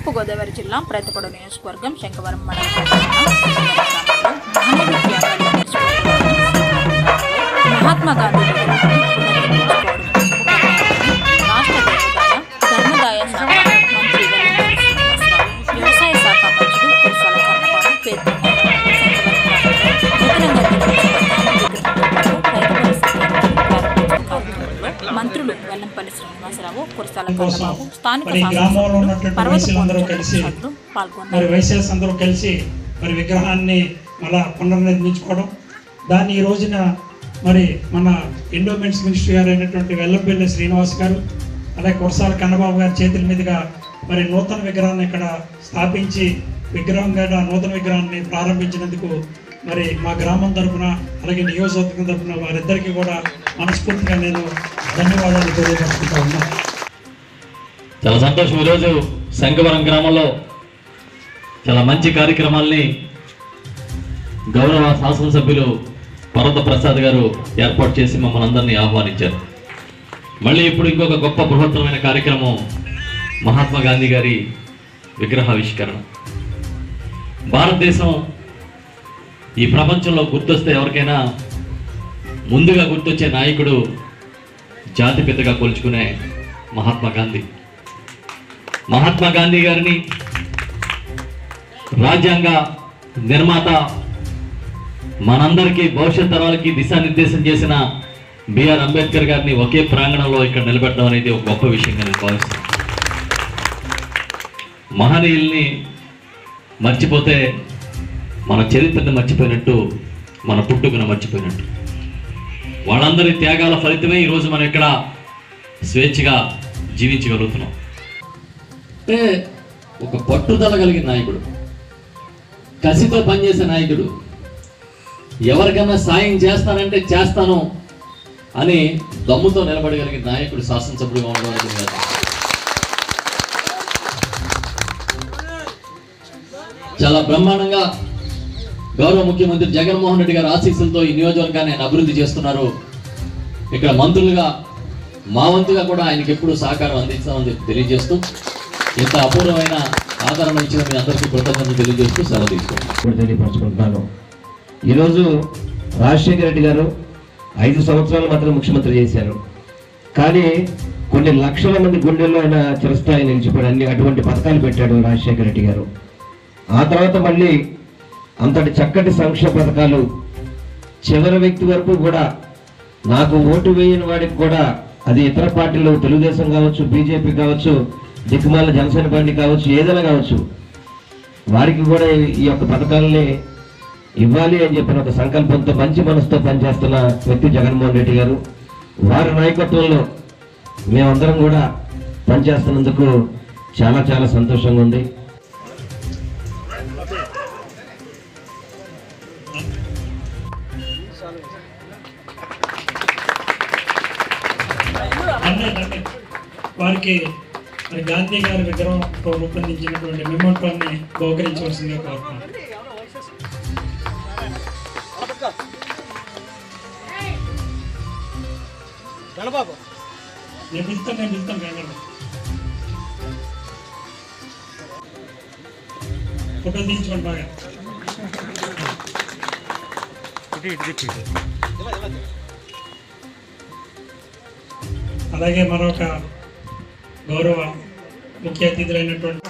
తూర్పు గోదావరి జిల్లా ప్రతిపడు నియోజకవర్గం శంకవరం మండలం మహాత్మా గాంధీ రాష్ట్ర ధర్మదాయ శాఖ మంత్రి వ్యవసాయ శాఖ మంత్రులు కురసాల కన్నబాబు మంత్రులు వెల్లంపల్లి శ్రీనివాసరావు కురసాల కన్నబాబు స్థానిక మరి వైశ్యాస్ అందరూ కలిసి మరి విగ్రహాన్ని మళ్ళా పునర్నిర్మించుకోవడం దాన్ని ఈ రోజున మరి మన ఎండోమెంట్స్ మినిస్టర్ గారు అయినటువంటి వెల్లంపల్లి శ్రీనివాస్ గారు అలాగే కురసాల కన్నబాబు గారి చేతుల మీదుగా మరి నూతన విగ్రహాన్ని ఇక్కడ స్థాపించి నూతన విగ్రహాన్ని ప్రారంభించినందుకు మరి మా గ్రామం తరఫున అలాగే నియోజకవర్గం తరఫున వారిద్దరికీ కూడా మనస్ఫూర్తిగా నేను ధన్యవాదాలు తెలియజేసుకుంటా ఉన్నా. చాలా సంతోషం. ఈరోజు శంకవరం గ్రామంలో చాలా మంచి కార్యక్రమాల్ని గౌరవ శాసనసభ్యులు పర్వత ప్రసాద్ గారు ఏర్పాటు చేసి మమ్మల్ని అందరినీ ఆహ్వానించారు. మళ్ళీ ఇప్పుడు ఇంకొక గొప్ప బృహత్తరమైన కార్యక్రమం మహాత్మా గాంధీ గారి విగ్రహావిష్కరణ. భారతదేశం ఈ ప్రపంచంలో గుర్తొస్తే ఎవరికైనా ముందుగా గుర్తొచ్చే నాయకుడు జాతిపితగా కొలుచుకునే మహాత్మా గాంధీ. మహాత్మా గాంధీ గారిని రాజ్యాంగ నిర్మాత, మనందరికీ భవిష్యత్ తరాలకి దిశానిర్దేశం చేసిన బిఆర్ అంబేద్కర్ గారిని ఒకే ప్రాంగణంలో ఇక్కడ నిలబెట్టడం అనేది ఒక గొప్ప విషయంగా నేను భావిస్తాను. మహనీయుల్ని మర్చిపోతే మన చరిత్రను మర్చిపోయినట్టు, మన పుట్టుకను మర్చిపోయినట్టు. వాళ్ళందరి త్యాగాల ఫలితమే ఈరోజు మనం ఇక్కడ స్వేచ్ఛగా జీవించగలుగుతున్నాం. అంటే ఒక పట్టుదల కలిగిన నాయకుడు, కసితో పనిచేసే నాయకుడు, ఎవరికన్నా సాయం చేస్తానంటే చేస్తాను అని దమ్ముతో నిలబడగలిగిన నాయకుడు శాసనసభ్యుడిగా ఉండడం. చాలా బ్రహ్మాండంగా గౌరవ ముఖ్యమంత్రి జగన్మోహన్ రెడ్డి గారి ఆశీస్సులతో ఈ నియోజకవర్గాన్ని ఆయన అభివృద్ధి చేస్తున్నారు. ఇక్కడ మంత్రులుగా మా వంతుగా కూడా ఆయనకి ఎప్పుడు సహకారం అందిస్తామని చెప్పి తెలియజేస్తూ, ఇంత అపూర్వమైన ఆదరణ ఇచ్చిన మీ అందరికీ కృతజ్ఞతలు తెలియజేస్తూ సెలవు తెలియపరచుకుంటున్నాను. ఈరోజు రాజశేఖర రెడ్డి గారు 5 సంవత్సరాలు మాత్రం ముఖ్యమంత్రి చేశారు. కానీ కొన్ని లక్షల మంది గుండెల్లో ఆయన చిరస్థాయి నిలిచిపోయాడు. అటువంటి పథకాలు పెట్టాడు రాజశేఖర రెడ్డి గారు. ఆ తర్వాత మళ్ళీ అంతటి చక్కటి సంక్షేమ పథకాలు చివరి వ్యక్తి వరకు కూడా, నాకు ఓటు వేయని వాడికి కూడా, అది ఇతర పార్టీలు తెలుగుదేశం కావచ్చు, బీజేపీ కావచ్చు, దిక్కుమాల జనసేన పార్టీ కావచ్చు, ఏదైనా కావచ్చు, వారికి కూడా ఈ యొక్క పథకాలని ఇవ్వాలి అని చెప్పిన ఒక సంకల్పంతో మంచి మనసుతో పనిచేస్తున్న వ్యక్తి జగన్మోహన్ రెడ్డి గారు. వారి నాయకత్వంలో మేమందరం కూడా పనిచేస్తున్నందుకు చాలా చాలా సంతోషంగా ఉంది. వారికి మరి గాంధీ గారి విగ్రహం రూపొందించినటువంటి మెమోటోని బహుకరించవలసిందిగా కోరుతున్నాను. నేను పిలుస్తాను కాగలరు. ఫోటో తీయించుకోండి బాగా. అలాగే మరొక గౌరవ ముఖ్య అతిథులైనటువంటి